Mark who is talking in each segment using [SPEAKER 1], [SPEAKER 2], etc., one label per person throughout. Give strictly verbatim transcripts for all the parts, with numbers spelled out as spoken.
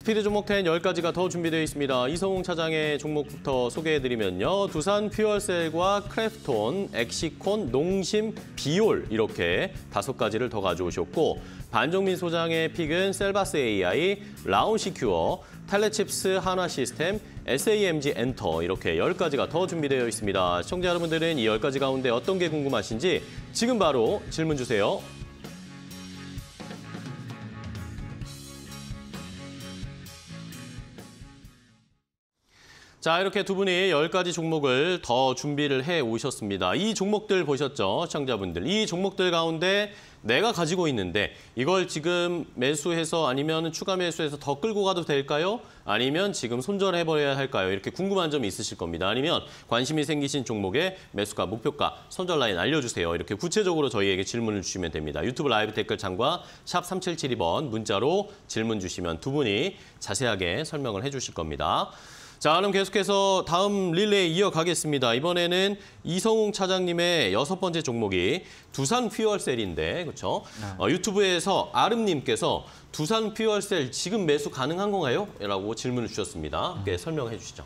[SPEAKER 1] 스피드 종목 텐 열 가지가 더 준비되어 있습니다. 이성웅 차장의 종목부터 소개해드리면요. 두산 퓨얼셀과 크래프톤, 엑시콘, 농심, 비올 이렇게 다섯 가지를 더 가져오셨고 반종민 소장의 픽은 셀바스 에이아이, 라운시큐어, 텔레칩스 한화시스템, 에스에이엠지 엔터 이렇게 열 가지가 더 준비되어 있습니다. 시청자 여러분들은 이 열 가지 가운데 어떤 게 궁금하신지 지금 바로 질문 주세요. 자, 이렇게 두 분이 열 가지 종목을 더 준비를 해 오셨습니다. 이 종목들 보셨죠, 시청자분들? 이 종목들 가운데 내가 가지고 있는데 이걸 지금 매수해서 아니면 추가 매수해서 더 끌고 가도 될까요? 아니면 지금 손절해버려야 할까요? 이렇게 궁금한 점이 있으실 겁니다. 아니면 관심이 생기신 종목의 매수가, 목표가, 손절 라인 알려주세요. 이렇게 구체적으로 저희에게 질문을 주시면 됩니다. 유튜브 라이브 댓글창과 샵 삼칠칠이 번 문자로 질문 주시면 두 분이 자세하게 설명을 해주실 겁니다. 자, 그럼 계속해서 다음 릴레이 이어가겠습니다. 이번에는 이성웅 차장님의 여섯 번째 종목이 두산 퓨얼셀인데, 그렇죠? 네. 어, 유튜브에서 아름님께서 두산 퓨얼셀 지금 매수 가능한 건가요? 라고 질문을 주셨습니다. 함께 설명해 주시죠.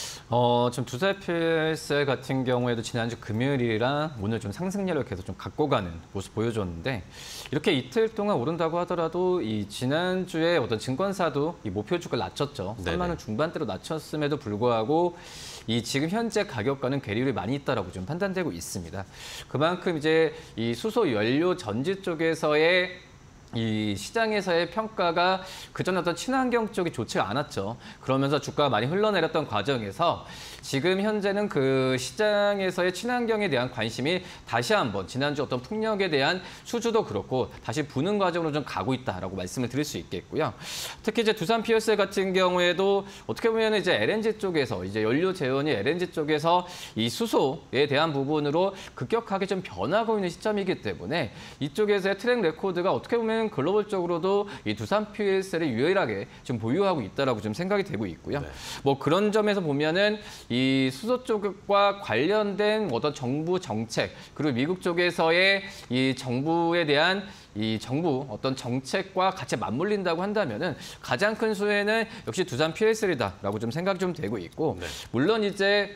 [SPEAKER 2] 어, 지금 두산 퓨얼셀 같은 경우에도 지난주 금요일이랑 오늘 좀 상승률을 계속 좀 갖고 가는 모습 보여줬는데 이렇게 이틀 동안 오른다고 하더라도 이 지난주에 어떤 증권사도 이 목표 주가를 낮췄죠. 네네. 삼만 원 중반대로 낮췄음에도 불구하고 이 지금 현재 가격과는 괴리율이 많이 있다라고 좀 판단되고 있습니다. 그만큼 이제 이 수소 연료 전지 쪽에서의 이 시장에서의 평가가 그전 어떤 친환경 쪽이 좋지가 않았죠. 그러면서 주가가 많이 흘러내렸던 과정에서 지금 현재는 그 시장에서의 친환경에 대한 관심이 다시 한번 지난주 어떤 풍력에 대한 수주도 그렇고 다시 부는 과정으로 좀 가고 있다라고 말씀을 드릴 수 있겠고요. 특히 이제 두산 퓨얼셀 같은 경우에도 어떻게 보면 이제 엘엔지 쪽에서 이제 연료 재원이 엘엔지 쪽에서 이 수소에 대한 부분으로 급격하게 좀 변하고 있는 시점이기 때문에 이쪽에서의 트랙 레코드가 어떻게 보면 글로벌적으로도 이 두산 퓨얼셀이 유일하게 좀 보유하고 있다라고 좀 생각이 되고 있고요. 네. 뭐 그런 점에서 보면은 이 수소 쪽과 관련된 어떤 정부 정책 그리고 미국 쪽에서의 이 정부에 대한 이 정부 어떤 정책과 같이 맞물린다고 한다면은 가장 큰 수혜는 역시 두산 퓨얼셀이다라고 좀 생각이 좀 되고 있고 네. 물론 이제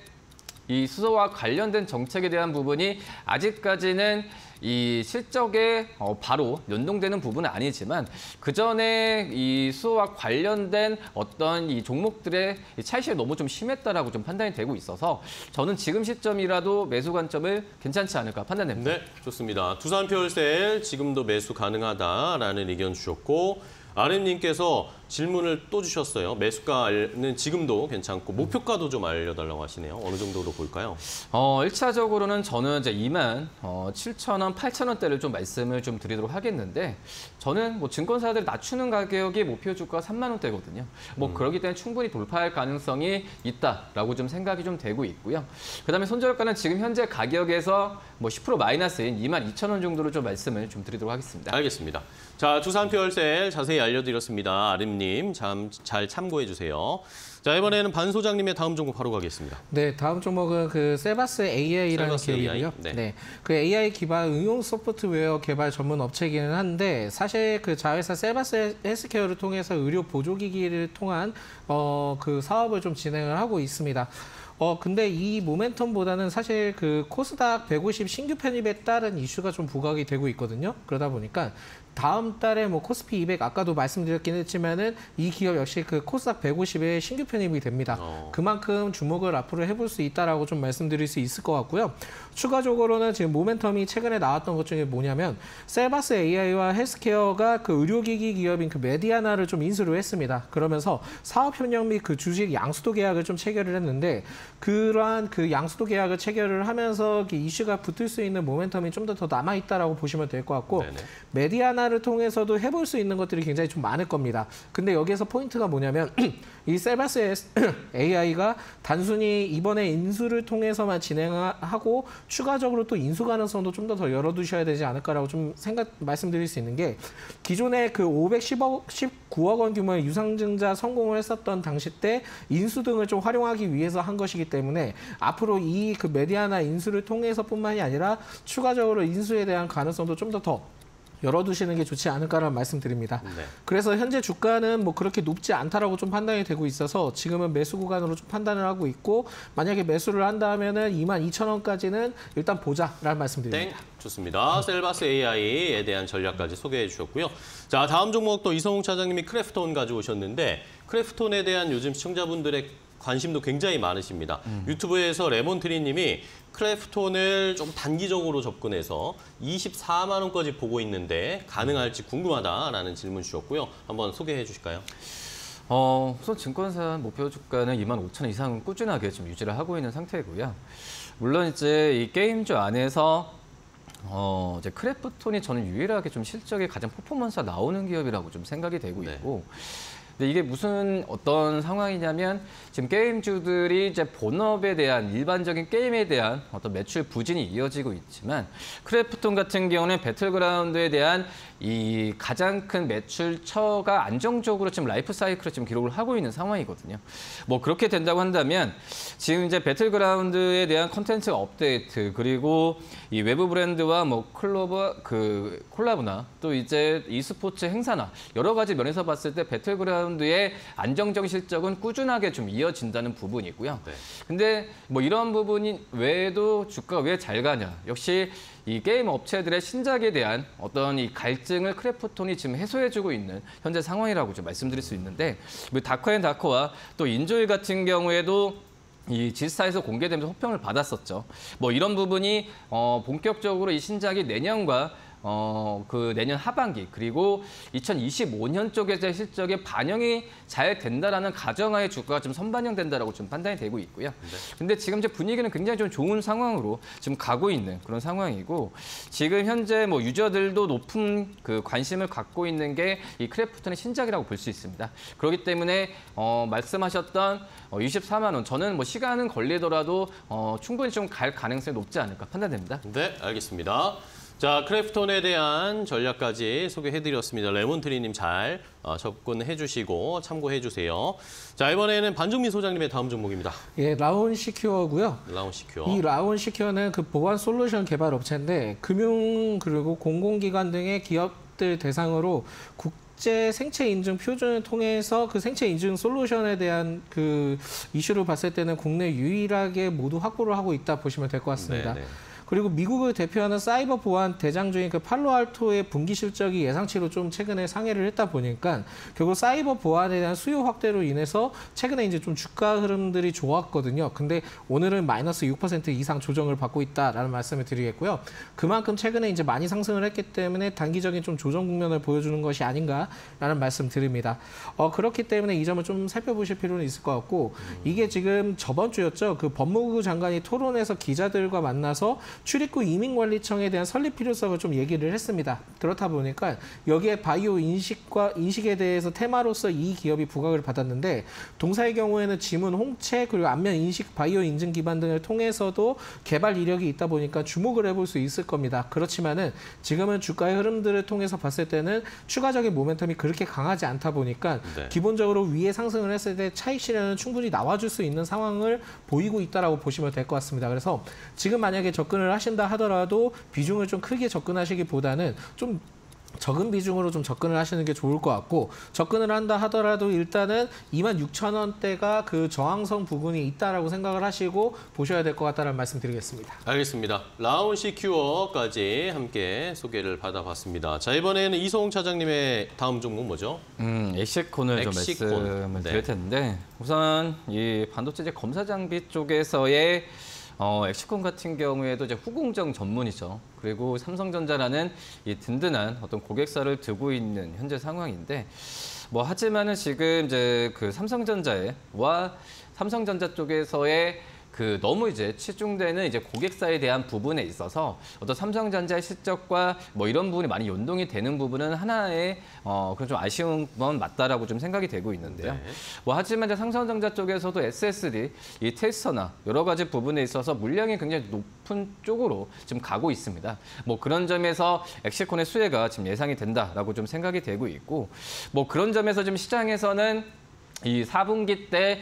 [SPEAKER 2] 이 수소와 관련된 정책에 대한 부분이 아직까지는 이 실적에 어 바로 연동되는 부분은 아니지만 그 전에 이 수소와 관련된 어떤 이 종목들의 차익실이 너무 좀 심했다라고 좀 판단이 되고 있어서 저는 지금 시점이라도 매수 관점을 괜찮지 않을까 판단됩니다.
[SPEAKER 1] 네, 좋습니다. 두산 퓨얼셀 지금도 매수 가능하다라는 의견 주셨고. 아름님께서 질문을 또 주셨어요. 매수가는 지금도 괜찮고 목표가도 좀 알려달라고 하시네요. 어느 정도로 볼까요?
[SPEAKER 2] 어, 일 차적으로는 저는 이제 이만 칠천 원, 팔천 원대를 좀 말씀을 좀 드리도록 하겠는데 저는 뭐 증권사들이 낮추는 가격이 목표 주가가 삼만 원대거든요. 뭐 음. 그렇기 때문에 충분히 돌파할 가능성이 있다라고 좀 생각이 좀 되고 있고요. 그다음에 손절가는 지금 현재 가격에서 뭐 십 퍼센트 마이너스인 이만 이천 원 정도로 좀 말씀을 좀 드리도록 하겠습니다.
[SPEAKER 1] 알겠습니다. 자, 두산 퓨얼셀 자세히 알려드렸습니다. 아름님 참 잘 참고해 주세요. 자, 이번에는 반 소장님의 다음 종목 바로 가겠습니다.
[SPEAKER 3] 네, 다음 종목은 그 셀바스 에이아이라는
[SPEAKER 1] 셀바스
[SPEAKER 3] 기업이고요.
[SPEAKER 1] 에이아이? 네.
[SPEAKER 3] 네, 그 에이아이 기반 응용 소프트웨어 개발 전문 업체이기는 한데 사실 그 자회사 셀바스 헬스케어를 통해서 의료 보조기기를 통한 어, 그 사업을 좀 진행을 하고 있습니다. 어 근데 이 모멘텀보다는 사실 그 코스닥 백오십 신규 편입에 따른 이슈가 좀 부각이 되고 있거든요. 그러다 보니까 다음 달에 뭐 코스피 이백 아까도 말씀드렸긴 했지만은 이 기업 역시 그 코스닥 백오십에 신규 편입이 됩니다. 어. 그만큼 주목을 앞으로 해볼 수 있다라고 좀 말씀드릴 수 있을 것 같고요. 추가적으로는 지금 모멘텀이 최근에 나왔던 것 중에 뭐냐면 셀바스 에이아이와 헬스케어가 그 의료기기 기업인 그 메디아나를 좀 인수를 했습니다. 그러면서 사업협력 및 그 주식 양수도 계약을 좀 체결을 했는데 그러한 그 양수도 계약을 체결을 하면서 이슈가 붙을 수 있는 모멘텀이 좀 더 더 남아 있다라고 보시면 될 것 같고 네네. 메디아나를 통해서도 해볼 수 있는 것들이 굉장히 좀 많을 겁니다. 근데 여기에서 포인트가 뭐냐면 이 셀바스 에이아이가 단순히 이번에 인수를 통해서만 진행하고 추가적으로 또 인수 가능성도 좀 더 더 열어두셔야 되지 않을까라고 좀 생각 말씀드릴 수 있는 게 기존에 그 오백십억, 십구억 원 규모의 유상증자 성공을 했었던 당시 때 인수 등을 좀 활용하기 위해서 한 것이기 때문에 앞으로 이 그 메디아나 인수를 통해서뿐만이 아니라 추가적으로 인수에 대한 가능성도 좀 더 더 열어두시는 게 좋지 않을까라는 말씀드립니다.
[SPEAKER 1] 네.
[SPEAKER 3] 그래서 현재 주가는 뭐 그렇게 높지 않다라고 좀 판단이 되고 있어서 지금은 매수 구간으로 좀 판단을 하고 있고 만약에 매수를 한다 하면은 이만 이천 원까지는 일단 보자라는 말씀드립니다.
[SPEAKER 1] 땡. 좋습니다. 셀바스 에이아이에 대한 전략까지 소개해 주셨고요. 자, 다음 종목도 이성웅 차장님이 크래프톤 가져오셨는데 크래프톤에 대한 요즘 시청자분들의 관심도 굉장히 많으십니다. 음. 유튜브에서 레몬트리님이 크래프톤을 좀 단기적으로 접근해서 이십사만 원까지 보고 있는데 가능할지 궁금하다라는 질문 주셨고요. 한번 소개해 주실까요?
[SPEAKER 2] 어, 우선 증권사 목표 주가는 이만 오천 원 이상은 꾸준하게 좀 유지를 하고 있는 상태이고요. 물론 이제 이 게임주 안에서 어, 이제 크래프톤이 저는 유일하게 좀 실적이 가장 퍼포먼스가 나오는 기업이라고 좀 생각이 되고 있고. 네. 근데 이게 무슨 어떤 상황이냐면 지금 게임주들이 이제 본업에 대한 일반적인 게임에 대한 어떤 매출 부진이 이어지고 있지만 크래프톤 같은 경우는 배틀그라운드에 대한 이 가장 큰 매출처가 안정적으로 지금 라이프 사이클을 지금 기록을 하고 있는 상황이거든요. 뭐 그렇게 된다고 한다면 지금 이제 배틀그라운드에 대한 컨텐츠 업데이트 그리고 이 외부 브랜드와 뭐 클로버 그 콜라보나 또 이제 e스포츠 행사나 여러 가지 면에서 봤을 때 배틀그라운드의 안정적인 실적은 꾸준하게 좀 이어진다는 부분이고요. 네. 근데 뭐 이런 부분이 외에도 주가가 왜 잘 가냐? 역시 이 게임 업체들의 신작에 대한 어떤 이 갈증을 크래프톤이 지금 해소해주고 있는 현재 상황이라고 좀 말씀드릴 수 있는데 뭐 다크앤다크와 또 인조일 같은 경우에도 이 지스타에서 공개되면서 호평을 받았었죠. 뭐 이런 부분이 어 본격적으로 이 신작이 내년과 어, 그 내년 하반기 그리고 이천이십오 년 쪽에서의 실적에 반영이 잘 된다라는 가정하에 주가가 좀 선반영된다라고 좀 판단이 되고 있고요. 네. 근데 지금 이제 분위기는 굉장히 좀 좋은 상황으로 지금 가고 있는 그런 상황이고 지금 현재 뭐 유저들도 높은 그 관심을 갖고 있는 게 이 크래프톤의 신작이라고 볼 수 있습니다. 그렇기 때문에 어, 말씀하셨던 어, 이십사만 원 저는 뭐 시간은 걸리더라도 어, 충분히 좀 갈 가능성이 높지 않을까 판단됩니다.
[SPEAKER 1] 네, 알겠습니다. 자, 크래프톤에 대한 전략까지 소개해드렸습니다. 레몬트리님 잘 어, 접근해 주시고 참고해 주세요. 자, 이번에는 반종민 소장님의 다음 종목입니다.
[SPEAKER 3] 예, 라온 시큐어고요.
[SPEAKER 1] 라온 시큐어.
[SPEAKER 3] 이 라온 시큐어는 그 보안 솔루션 개발 업체인데 금융 그리고 공공기관 등의 기업들 대상으로 국제 생체 인증 표준을 통해서 그 생체 인증 솔루션에 대한 그 이슈를 봤을 때는 국내 유일하게 모두 확보를 하고 있다 보시면 될 것 같습니다. 네네. 그리고 미국을 대표하는 사이버 보안 대장주인 그 팔로알토의 분기 실적이 예상치로 좀 최근에 상회를 했다 보니까 결국 사이버 보안에 대한 수요 확대로 인해서 최근에 이제 좀 주가 흐름들이 좋았거든요. 근데 오늘은 마이너스 육 퍼센트 이상 조정을 받고 있다라는 말씀을 드리겠고요. 그만큼 최근에 이제 많이 상승을 했기 때문에 단기적인 좀 조정 국면을 보여주는 것이 아닌가라는 말씀 드립니다. 어, 그렇기 때문에 이 점을 좀 살펴보실 필요는 있을 것 같고 이게 지금 저번 주였죠. 그 법무부 장관이 토론에서 기자들과 만나서 출입국 이민관리청에 대한 설립 필요성을 좀 얘기를 했습니다. 그렇다 보니까 여기에 바이오 인식과 인식에 대해서 테마로서 이 기업이 부각을 받았는데 동사의 경우에는 지문, 홍채 그리고 안면 인식, 바이오 인증 기반 등을 통해서도 개발 이력이 있다 보니까 주목을 해볼 수 있을 겁니다. 그렇지만은 지금은 주가의 흐름들을 통해서 봤을 때는 추가적인 모멘텀이 그렇게 강하지 않다 보니까 네. 기본적으로 위에 상승을 했을 때 차익 실현은 충분히 나와줄 수 있는 상황을 보이고 있다라고 보시면 될 것 같습니다. 그래서 지금 만약에 접근을 하신다 하더라도 비중을 좀 크게 접근하시기보다는 좀 적은 비중으로 좀 접근을 하시는 게 좋을 것 같고 접근을 한다 하더라도 일단은 이만 육천 원대가 그 저항선 부분이 있다라고 생각을 하시고 보셔야 될 것 같다는 말씀 드리겠습니다.
[SPEAKER 1] 알겠습니다. 라온 시큐어까지 함께 소개를 받아봤습니다. 자, 이번에는 이성웅 차장님의 다음 종목 뭐죠?
[SPEAKER 2] 음, 엑시콘을
[SPEAKER 1] 엑시콘.
[SPEAKER 2] 좀 말씀을
[SPEAKER 1] 네.
[SPEAKER 2] 드릴 텐데 우선 이 반도체 검사 장비 쪽에서의 어, 엑시콘 같은 경우에도 이제 후공정 전문이죠. 그리고 삼성전자라는 이 든든한 어떤 고객사를 두고 있는 현재 상황인데, 뭐 하지만은 지금 이제 그 삼성전자와 삼성전자 쪽에서의 그 너무 이제 치중되는 이제 고객사에 대한 부분에 있어서 어떤 삼성전자의 실적과 뭐 이런 부분이 많이 연동이 되는 부분은 하나의 어 그런 좀 아쉬운 건 맞다라고 좀 생각이 되고 있는데요. 네. 뭐 하지만 이제 삼성전자 쪽에서도 에스에스디, 이 테스터나 여러 가지 부분에 있어서 물량이 굉장히 높은 쪽으로 지금 가고 있습니다. 뭐 그런 점에서 엑시콘의 수혜가 지금 예상이 된다라고 좀 생각이 되고 있고, 뭐 그런 점에서 지금 시장에서는 이 사 분기 때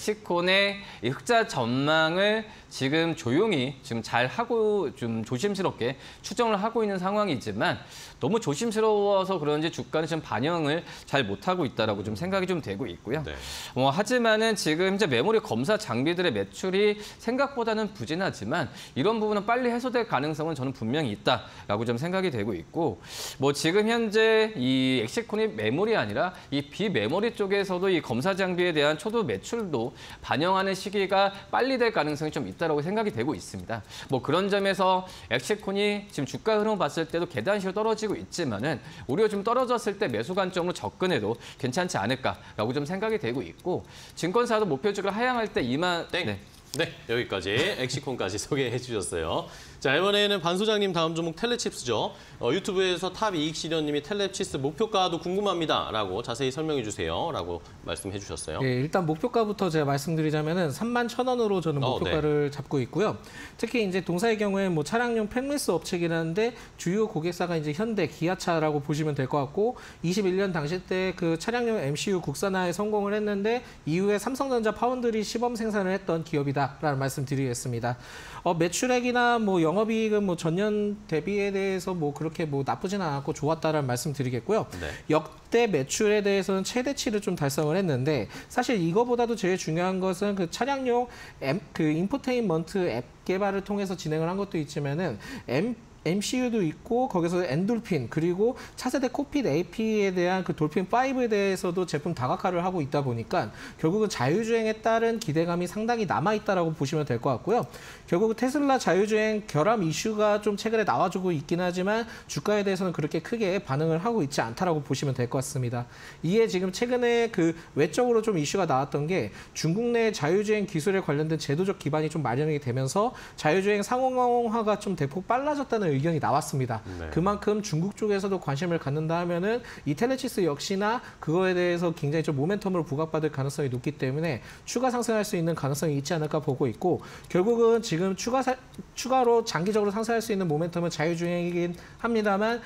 [SPEAKER 2] 엑시콘의 이 흑자 전망을 지금 조용히 지금 잘 하고 좀 조심스럽게 추정을 하고 있는 상황이지만 너무 조심스러워서 그런지 주가는 지금 반영을 잘 못하고 있다라고 좀 생각이 좀 되고 있고요.
[SPEAKER 1] 네.
[SPEAKER 2] 어, 하지만은 지금 이제 메모리 검사 장비들의 매출이 생각보다는 부진하지만 이런 부분은 빨리 해소될 가능성은 저는 분명히 있다라고 좀 생각이 되고 있고 뭐 지금 현재 이 엑시콘이 메모리 아니라 이 비메모리 쪽에서도 이 검사 장비에 대한 초도 매출도 반영하는 시기가 빨리 될 가능성이 좀 있다라고 생각이 되고 있습니다. 뭐 그런 점에서 엑시콘이 지금 주가 흐름 봤을 때도 계단식으로 떨어지고 있지만은 오히려 좀 떨어졌을 때 매수 관점으로 접근해도 괜찮지 않을까라고 좀 생각이 되고 있고 증권사도 목표주를 하향할 때 이만
[SPEAKER 1] 땡.
[SPEAKER 2] 네.
[SPEAKER 1] 네, 여기까지 엑시콘까지 소개해 주셨어요. 자, 이번에는 반 소장님 다음 종목 텔레칩스죠. 어, 유튜브에서 탑 이익 실현님이 텔레칩스 목표가도 궁금합니다라고 자세히 설명해 주세요라고 말씀해 주셨어요.
[SPEAKER 3] 예, 일단 목표가부터 제가 말씀드리자면은 삼만 천 원으로 저는
[SPEAKER 1] 어,
[SPEAKER 3] 목표가를 잡고 있고요. 특히 이제 동사의 경우에 뭐 차량용 팩리스 업체긴 한데 주요 고객사가 이제 현대, 기아차라고 보시면 될 것 같고 이십일 년 당시 때 그 차량용 엠씨유 국산화에 성공을 했는데 이후에 삼성전자 파운드리 시범 생산을 했던 기업이다라는 말씀드리겠습니다. 어, 매출액이나 뭐 영업이익은 뭐 전년 대비에 대해서 뭐 그렇게 뭐 나쁘진 않았고 좋았다라는 말씀드리겠고요.
[SPEAKER 1] 네.
[SPEAKER 3] 역대 매출에 대해서는 최대치를 좀 달성을 했는데 사실 이거보다도 제일 중요한 것은 그 차량용 엠, 그 인포테인먼트 앱 개발을 통해서 진행을 한 것도 있지만은 엠 엠씨유도 있고 거기서 엔돌핀 그리고 차세대 코핏 에이피에 대한 그 돌핀 파이브에 대해서도 제품 다각화를 하고 있다 보니까 결국은 자율주행에 따른 기대감이 상당히 남아있다라고 보시면 될 것 같고요. 결국 테슬라 자율주행 결함 이슈가 좀 최근에 나와주고 있긴 하지만 주가에 대해서는 그렇게 크게 반응을 하고 있지 않다라고 보시면 될 것 같습니다. 이에 지금 최근에 그 외적으로 좀 이슈가 나왔던 게 중국 내 자율주행 기술에 관련된 제도적 기반이 좀 마련이 되면서 자율주행 상용화가 좀 대폭 빨라졌다는 의견이 나왔습니다.
[SPEAKER 1] 네.
[SPEAKER 3] 그만큼 중국 쪽에서도 관심을 갖는다 하면은 이 텔레치스 역시나 그거에 대해서 굉장히 좀 모멘텀으로 부각받을 가능성이 높기 때문에 추가 상승할 수 있는 가능성이 있지 않을까 보고 있고 결국은 지금 추가 사, 추가로 장기적으로 상승할 수 있는 모멘텀은 자율주행이긴 합니다만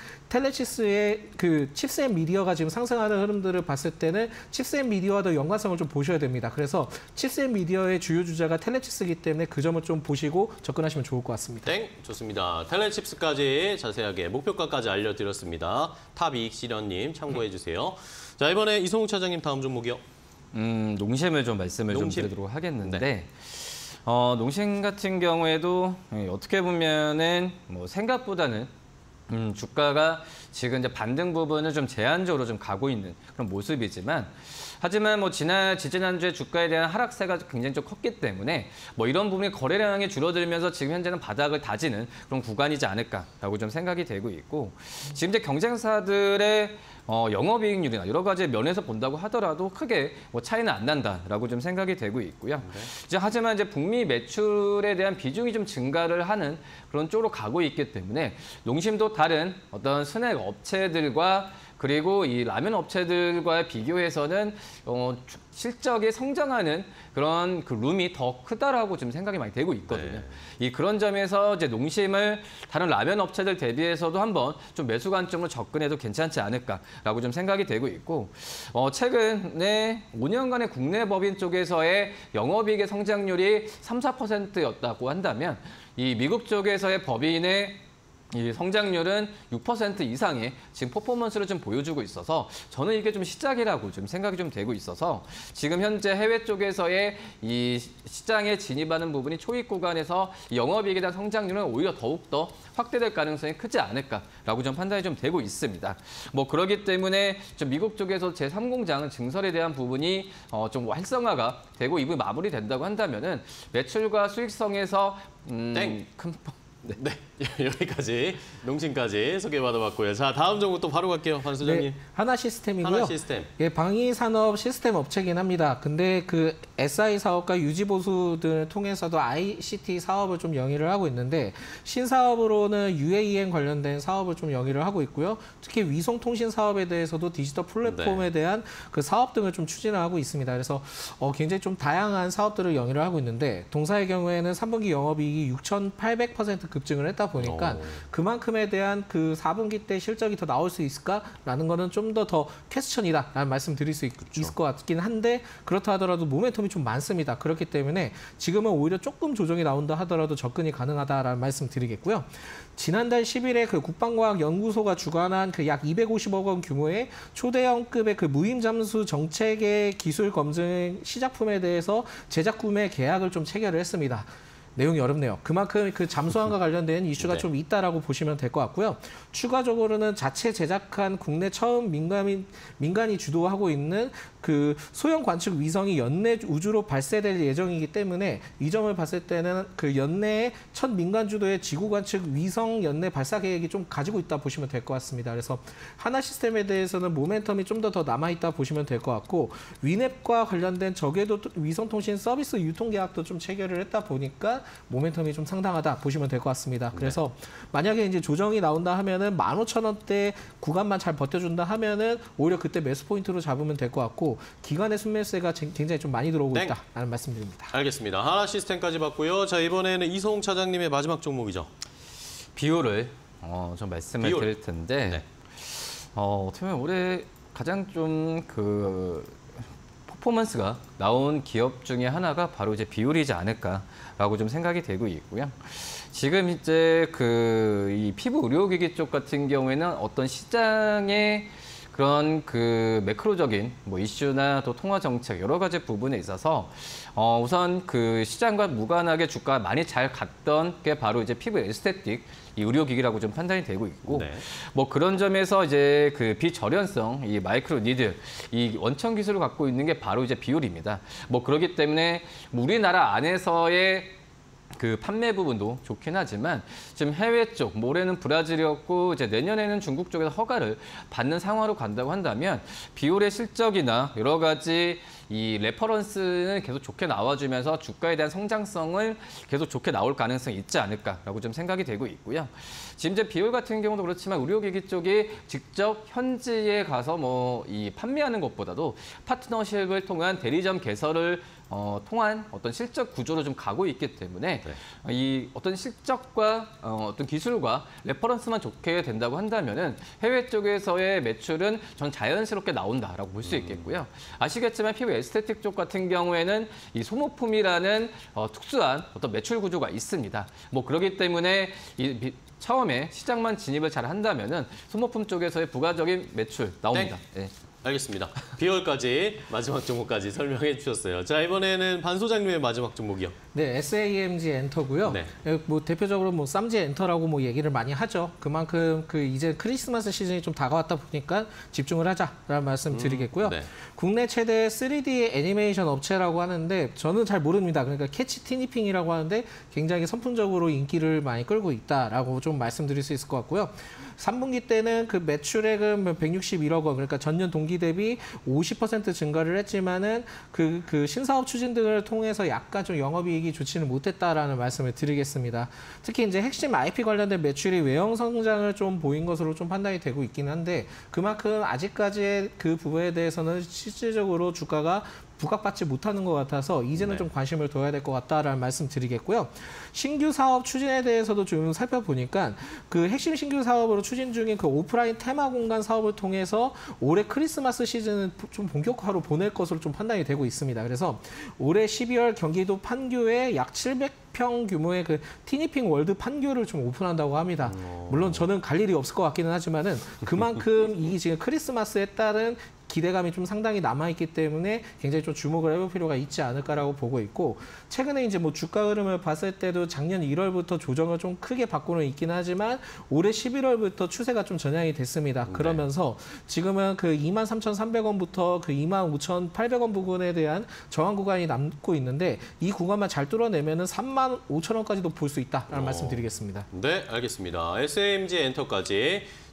[SPEAKER 3] 텔레치스의 그 칩셋 미디어가 지금 상승하는 흐름들을 봤을 때는 칩셋 미디어와도 연관성을 좀 보셔야 됩니다. 그래서 칩셋 미디어의 주요 주자가 텔레치스이기 때문에 그 점을 좀 보시고 접근하시면 좋을 것 같습니다.
[SPEAKER 1] 땡, 좋습니다. 텔레칩스까지 자세하게 목표가까지 알려드렸습니다. 탑 이익 실현님 참고해 주세요. 자, 이번에 이성욱 차장님 다음 종목이요.
[SPEAKER 2] 음, 농심을 좀 말씀을
[SPEAKER 1] 농심.
[SPEAKER 2] 좀 드리도록 하겠는데 어, 농심 같은 경우에도 어떻게 보면은 뭐 생각보다는 음, 주가가 지금 이제 반등 부분을 좀 제한적으로 좀 가고 있는 그런 모습이지만 하지만 뭐 지난 지지난주에 주가에 대한 하락세가 굉장히 좀 컸기 때문에 뭐 이런 부분이 거래량이 줄어들면서 지금 현재는 바닥을 다지는 그런 구간이지 않을까라고 좀 생각이 되고 있고 지금 이제 경쟁사들의 어, 영업이익률이나 여러 가지 면에서 본다고 하더라도 크게 뭐 차이는 안 난다라고 좀 생각이 되고 있고요.
[SPEAKER 1] 네.
[SPEAKER 2] 이제 하지만 이제 북미 매출에 대한 비중이 좀 증가를 하는 그런 쪽으로 가고 있기 때문에 농심도 다른 어떤 스낵 업체들과 그리고 이 라면 업체들과 비교해서는 어, 실적이 성장하는 그런 그 룸이 더 크다라고 지금 생각이 많이 되고 있거든요.
[SPEAKER 1] 네.
[SPEAKER 2] 이 그런 점에서 이제 농심을 다른 라면 업체들 대비해서도 한번 좀 매수 관점으로 접근해도 괜찮지 않을까라고 좀 생각이 되고 있고 어, 최근에 오 년간의 국내 법인 쪽에서의 영업이익의 성장률이 삼, 사 퍼센트였다고 한다면 이 미국 쪽에서의 법인의 이 성장률은 육 퍼센트 이상의 지금 퍼포먼스를 좀 보여주고 있어서 저는 이게 좀 시작이라고 좀 생각이 좀 되고 있어서 지금 현재 해외 쪽에서의 이 시장에 진입하는 부분이 초입 구간에서 영업이익에 대한 성장률은 오히려 더욱더 확대될 가능성이 크지 않을까라고 좀 판단이 좀 되고 있습니다. 뭐 그렇기 때문에 좀 미국 쪽에서 제삼 공장 증설에 대한 부분이 어 좀 활성화가 되고 이 부분이 마무리된다고 한다면은 매출과 수익성에서 음,
[SPEAKER 1] 땡.
[SPEAKER 2] 큰
[SPEAKER 1] 네. 네, 여기까지 농심까지 소개받아봤고요. 자, 다음 종목 또 바로 갈게요, 반 소장님.
[SPEAKER 3] 네, 하나 시스템이고요.
[SPEAKER 1] 하나 시스템.
[SPEAKER 3] 예, 방위 산업 시스템 업체긴 합니다. 근데 그 에스아이 사업과 유지보수 등을 통해서도 아이씨티 사업을 좀 영위를 하고 있는데 신사업으로는 유에이엠 관련된 사업을 좀 영위를 하고 있고요. 특히 위성통신 사업에 대해서도 디지털 플랫폼에
[SPEAKER 1] 네.
[SPEAKER 3] 대한 그 사업 등을 좀 추진을 하고 있습니다. 그래서 어, 굉장히 좀 다양한 사업들을 영위를 하고 있는데 동사의 경우에는 삼 분기 영업이익이 육천팔백 퍼센트 급증을 했다 보니까
[SPEAKER 1] 오.
[SPEAKER 3] 그만큼에 대한 그 사 분기 때 실적이 더 나올 수 있을까라는 거는 좀 더 더 퀘스천이다라는 말씀 드릴 수 있, 있을 것 같긴 한데 그렇다 하더라도 모멘텀이 좀 많습니다. 그렇기 때문에 지금은 오히려 조금 조정이 나온다 하더라도 접근이 가능하다라는 말씀 드리겠고요. 지난달 십 일에 그 국방과학연구소가 주관한 그 약 이백오십억 원 규모의 초대형급의 그 무임 잠수 정책의 기술 검증 시작품에 대해서 제작 구매 계약을 좀 체결을 했습니다. 내용이 어렵네요. 그만큼 그 잠수함과 관련된 이슈가
[SPEAKER 1] 네.
[SPEAKER 3] 좀 있다라고 보시면 될 것 같고요. 추가적으로는 자체 제작한 국내 처음 민간인, 민간이 주도하고 있는 그 소형 관측 위성이 연내 우주로 발사될 예정이기 때문에 이 점을 봤을 때는 그 연내에 첫 민간 주도의 지구 관측 위성 연내 발사 계획이 좀 가지고 있다 보시면 될 것 같습니다. 그래서 하나 시스템에 대해서는 모멘텀이 좀 더 더 남아 있다 보시면 될 것 같고 위냅과 관련된 저궤도 위성 통신 서비스 유통 계약도 좀 체결을 했다 보니까 모멘텀이 좀 상당하다 보시면 될 것 같습니다. 그래서 만약에 이제 조정이 나온다 하면은 만 오천 원대 구간만 잘 버텨준다 하면은 오히려 그때 매수 포인트로 잡으면 될 것 같고 기관의 순매수세가 굉장히 좀 많이 들어오고
[SPEAKER 1] 네.
[SPEAKER 3] 있다라는 말씀드립니다.
[SPEAKER 1] 알겠습니다. 하나 시스템까지 봤고요. 자, 이번에는 이성웅 차장님의 마지막 종목이죠.
[SPEAKER 2] 비율을 어, 좀 말씀을
[SPEAKER 1] 비율.
[SPEAKER 2] 드릴 텐데
[SPEAKER 1] 네.
[SPEAKER 2] 어, 어떻게 보면 올해 가장 좀 그 퍼포먼스가 나온 기업 중에 하나가 바로 이제 비율이지 않을까라고 좀 생각이 되고 있고요. 지금 이제 그 이 피부 의료기기 쪽 같은 경우에는 어떤 시장의 그런 그 매크로적인 뭐 이슈나 또 통화 정책 여러 가지 부분에 있어서 어 우선 그 시장과 무관하게 주가가 많이 잘 갔던 게 바로 이제 피부 에스테틱 이 의료기기라고 좀 판단이 되고 있고
[SPEAKER 1] 네.
[SPEAKER 2] 뭐 그런 점에서 이제 그 비절연성 이 마이크로 니들 이 원천 기술을 갖고 있는 게 바로 이제 비율입니다. 뭐 그렇기 때문에 우리나라 안에서의 그 판매 부분도 좋긴 하지만 지금 해외 쪽, 뭐 올해는 브라질이었고 이제 내년에는 중국 쪽에서 허가를 받는 상황으로 간다고 한다면 비올의 실적이나 여러 가지 이 레퍼런스는 계속 좋게 나와주면서 주가에 대한 성장성을 계속 좋게 나올 가능성이 있지 않을까라고 좀 생각이 되고 있고요. 지금 이제 비올 같은 경우도 그렇지만 의료기기 쪽이 직접 현지에 가서 뭐 이 판매하는 것보다도 파트너십을 통한 대리점 개설을 어, 통한 어떤 실적 구조로 좀 가고 있기 때문에
[SPEAKER 1] 네.
[SPEAKER 2] 이 어떤 실적과 어, 어떤 기술과 레퍼런스만 좋게 된다고 한다면은 해외 쪽에서의 매출은 전 자연스럽게 나온다라고 볼 수 있겠고요. 아시겠지만 피부 에스테틱 쪽 같은 경우에는 이 소모품이라는 어, 특수한 어떤 매출 구조가 있습니다. 뭐 그렇기 때문에 이 처음에 시장만 진입을 잘 한다면은 소모품 쪽에서의 부가적인 매출 나옵니다. 네.
[SPEAKER 1] 알겠습니다. 비월까지 마지막 종목까지 설명해 주셨어요. 자, 이번에는 반 소장님의 마지막 종목이요.
[SPEAKER 3] 네, 에스에이엠지 엔터고요.
[SPEAKER 1] 네.
[SPEAKER 3] 뭐 대표적으로 뭐 쌈지 엔터라고 뭐 얘기를 많이 하죠. 그만큼 그 이제 크리스마스 시즌이 좀 다가왔다 보니까 집중을 하자라는 말씀 드리겠고요.
[SPEAKER 1] 네.
[SPEAKER 3] 국내 최대 쓰리디 애니메이션 업체라고 하는데 저는 잘 모릅니다. 그러니까 캐치 티니핑이라고 하는데 굉장히 선풍적으로 인기를 많이 끌고 있다라고 좀 말씀드릴 수 있을 것 같고요. 삼 분기 때는 그 매출액은 백육십일억 원, 그러니까 전년 동기 대비 오십 퍼센트 증가를 했지만은 그, 그 신사업 추진 등을 통해서 약간 좀 영업이익이 좋지는 못했다라는 말씀을 드리겠습니다. 특히 이제 핵심 아이피 관련된 매출이 외형 성장을 좀 보인 것으로 좀 판단이 되고 있긴 한데 그만큼 아직까지의 그 부분에 대해서는 실질적으로 주가가 부각받지 못하는 것 같아서 이제는
[SPEAKER 1] 네.
[SPEAKER 3] 좀 관심을 둬야 될 것 같다라는 말씀 드리겠고요. 신규 사업 추진에 대해서도 좀 살펴보니까 그 핵심 신규 사업으로 추진 중인 그 오프라인 테마 공간 사업을 통해서 올해 크리스마스 시즌은 좀 본격화로 보낼 것으로 좀 판단이 되고 있습니다. 그래서 올해 십이월 경기도 판교에 약 칠백 평 규모의 그 티니핑 월드 판교를 좀 오픈한다고 합니다. 물론 저는 갈 일이 없을 것 같기는 하지만은 그만큼 이 지금 크리스마스에 따른 기대감이 좀 상당히 남아있기 때문에 굉장히 좀 주목을 해볼 필요가 있지 않을까라고 보고 있고 최근에 이제 뭐 주가 흐름을 봤을 때도 작년 일월부터 조정을 좀 크게 받고는 있긴 하지만 올해 십일월부터 추세가 좀 전향이 됐습니다.
[SPEAKER 1] 네.
[SPEAKER 3] 그러면서 지금은 그 이만 삼천삼백 원부터 그 이만 오천팔백 원 부분에 대한 저항 구간이 남고 있는데 이 구간만 잘 뚫어내면은 삼만 오천 원까지도 볼 수 있다라는
[SPEAKER 1] 어.
[SPEAKER 3] 말씀 드리겠습니다.
[SPEAKER 1] 네, 알겠습니다. 에스에이엠지 엔터까지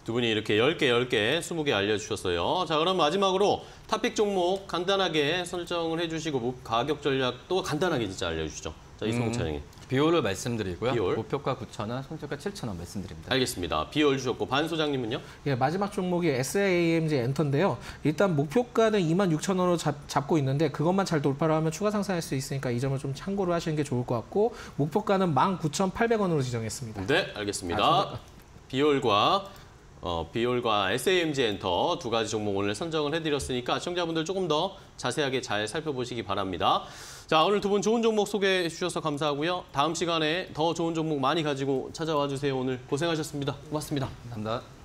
[SPEAKER 1] 두 분이 이렇게 열 개, 열 개, 스무 개 알려주셨어요. 자, 그럼 마지막으로 탑픽 종목 간단하게 설정을 해주시고 가격 전략도 간단하게 진짜 알려주시죠. 자, 이승욱 차장님.
[SPEAKER 2] 비율을 말씀드리고요.
[SPEAKER 1] 비율.
[SPEAKER 2] 목표가 구천 원, 손절가 칠천 원 말씀드립니다.
[SPEAKER 1] 알겠습니다. 비율 주셨고 반 소장님은요?
[SPEAKER 3] 예, 마지막 종목이 에스에이엠지 엔터인데요. 일단 목표가는 이만 육천 원으로 잡, 잡고 있는데 그것만 잘 돌파를 하면 추가 상승할 수 있으니까 이 점을 좀 참고를 하시는 게 좋을 것 같고 목표가는 만 구천팔백 원으로 지정했습니다.
[SPEAKER 1] 네, 알겠습니다. 비율과 어, 비율과 에스에이엠지 엔터 두 가지 종목 오늘 선정을 해드렸으니까 시청자분들 조금 더 자세하게 잘 살펴보시기 바랍니다. 자, 오늘 두 분 좋은 종목 소개해 주셔서 감사하고요. 다음 시간에 더 좋은 종목 많이 가지고 찾아와 주세요. 오늘 고생하셨습니다. 고맙습니다.
[SPEAKER 2] 감사합니다.